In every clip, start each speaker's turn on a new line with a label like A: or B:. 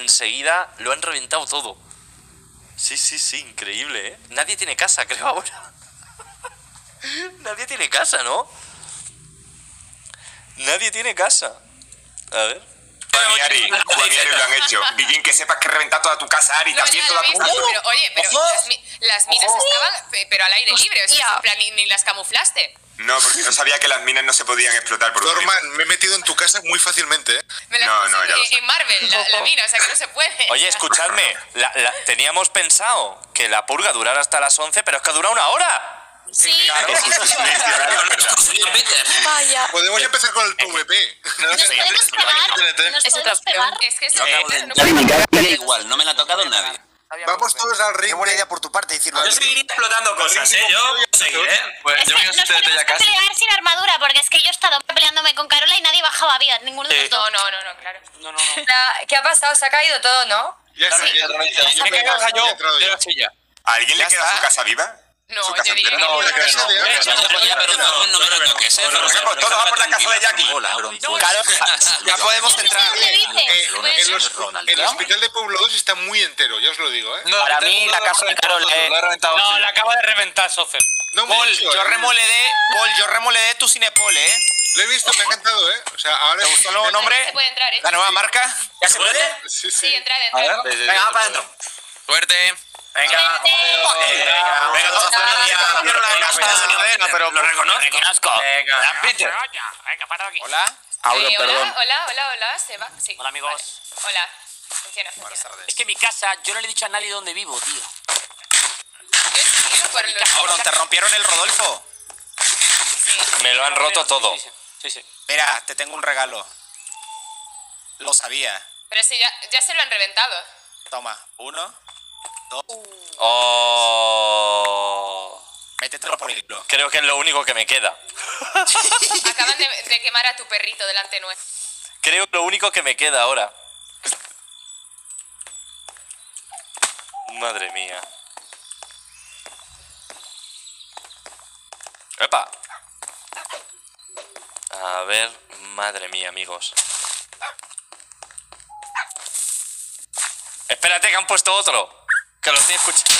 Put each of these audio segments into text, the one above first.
A: enseguida lo han reventado todo. Sí, sí, sí, increíble, ¿eh? Nadie tiene casa, creo, ahora. Nadie tiene casa, ¿no? Nadie tiene casa. A ver.
B: Juan y Ari lo han hecho. Guillín, que sepas que reventa toda tu casa, Ari, también toda tu casa.
C: Pero, oye, pero las minas estaban, pero al aire libre, o sea, en plan, ni las camuflaste.
B: No, porque no sabía que las minas no se podían explotar por
D: Norman, me he metido en tu casa muy fácilmente, ¿eh?
C: Me las
B: No, ya lo sé.
C: en Marvel, la mina, o sea que no se puede.
A: Oye, escuchadme, teníamos pensado que la purga durara hasta las 11, pero es que dura 1 hora.
E: Sí.
F: Vaya.
D: Podemos empezar con el PvP.
E: Nos podemos pegar.
C: Es que eso
G: Da igual, no me la ha tocado nadie.
D: Vamos todos al ring.
H: Qué buena idea por tu parte decirlo.
G: Yo seguiré explotando cosas, Yo seguiré.
F: Pues yo voy a
E: Nos tenemos que pelear sin armadura, porque es que yo he estado peleándome con Carola y nadie bajaba vida, ninguno de los dos.
C: No, claro.
G: No.
C: ¿Qué ha pasado? Se ha caído todo, ¿no?
D: Ya está.
G: Sí.
D: Ya
B: ¿A alguien le queda su casa viva?
C: No,
B: ¿Su casa
C: yo diría
B: entera?
C: que
D: No, la casa de Ana.
G: Pero no me lo toques,
B: Todo va por la casa de Jackie.
H: Claro, ya podemos entrar.
D: El hospital de Pueblo 2 está muy entero, ya os lo digo, ¿eh?
H: Para mí, la casa de Carol.
I: No, la acaba de reventar, Socer.
D: No
H: Paul,
D: mucho,
H: yo
D: ¿eh?
H: remoledé tu Cinepol, ¿eh?
D: Lo he visto, me ha encantado, ¿eh? O sea, ahora...
H: ¿Te gustó el nuevo nombre?
C: se puede entrar, ¿eh?
H: ¿La nueva marca?
G: ¿Ya se puede?
D: Sí,
C: Sí,
D: sí.
C: entrar.
H: Venga, va para adentro. Suerte.
B: Venga,
H: pero lo reconozco.
G: Venga.
H: Peter.
I: Venga, para aquí.
H: Hola.
C: Hola, Seba. Sí.
I: Hola, amigos.
C: Vale. Hola. Funciona.
I: Es que mi casa, yo no le he dicho a nadie dónde vivo, tío.
C: Yo he seguido por los...
H: Cabrón, ¿te rompieron el Rodolfo?
A: Me lo han roto todo.
I: Sí.
H: Mira, te tengo un regalo. Lo sabía.
C: Pero si ya se lo han reventado.
H: Toma, 1, 2.
A: Oh.
H: Métetelo por el culo.
A: Creo que es lo único que me queda.
C: Acaban de quemar a tu perrito delante nuestro.
A: Creo que lo único que me queda ahora. Madre mía. ¡Epa! A ver, madre mía, amigos. Espérate, que han puesto otro. Que lo estoy escuchando.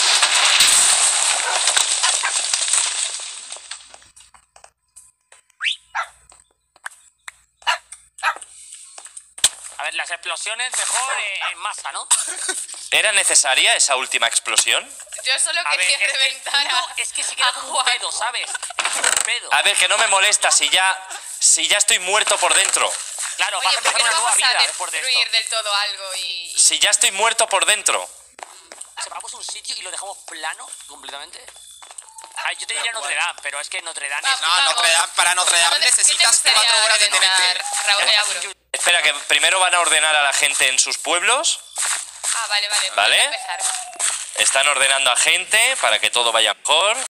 I: A ver, las explosiones mejor en masa, ¿no?
A: ¿Era necesaria esa última explosión?
C: Yo solo
I: A ver,
C: quería
I: es que
C: reventar
I: uno es que se queda como un pedo, ¿sabes? Es como un pedo.
A: A ver, que no me molesta si ya estoy muerto por dentro.
I: Claro,
C: Oye,
I: vas a
C: ¿por
I: empezar
C: qué no
I: una nueva
C: vamos a
I: vida después de
C: destruir
I: esto.
C: del todo algo y...
A: Si ya estoy muerto por dentro.
I: Vamos a un sitio y lo dejamos plano completamente. A ver, yo te diría Notre Dame, pero es que Notre Dame es...
H: Para Notre Dame necesitas 4 horas de TNT.
C: Raúl,
A: Espera, que primero van a ordenar a la gente en sus pueblos.
C: vale.
A: ¿Vale?
C: Voy a empezar.
A: Están ordenando a gente para que todo vaya mejor.